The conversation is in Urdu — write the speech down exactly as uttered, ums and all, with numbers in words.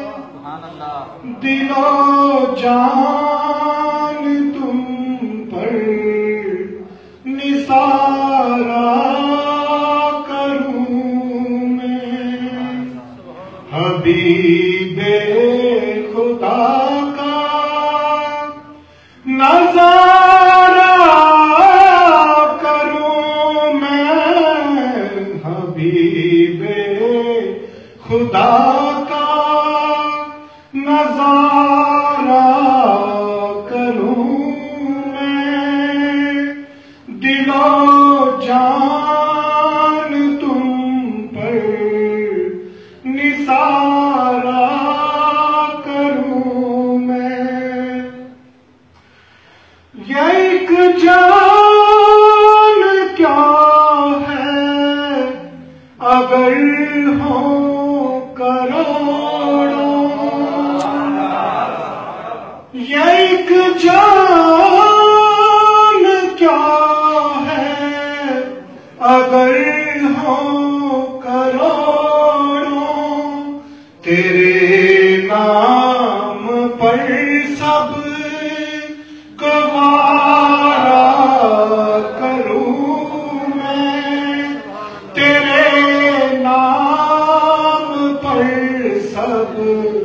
دل و جان تم پر نثارا کروں میں، حبیب خدا کا نظارہ کروں میں، حبیب خدا کا نظارہ کروں میں، دل و جان تم پر نثارہ کروں میں، یہ ایک جان کیا ہے اگر ہوں کروڑوں، یہ ایک جان کیا ہے اگر ہوں کروڑوں، تیرے نام پر سب گوارا کروں میں، تیرے نام پر سب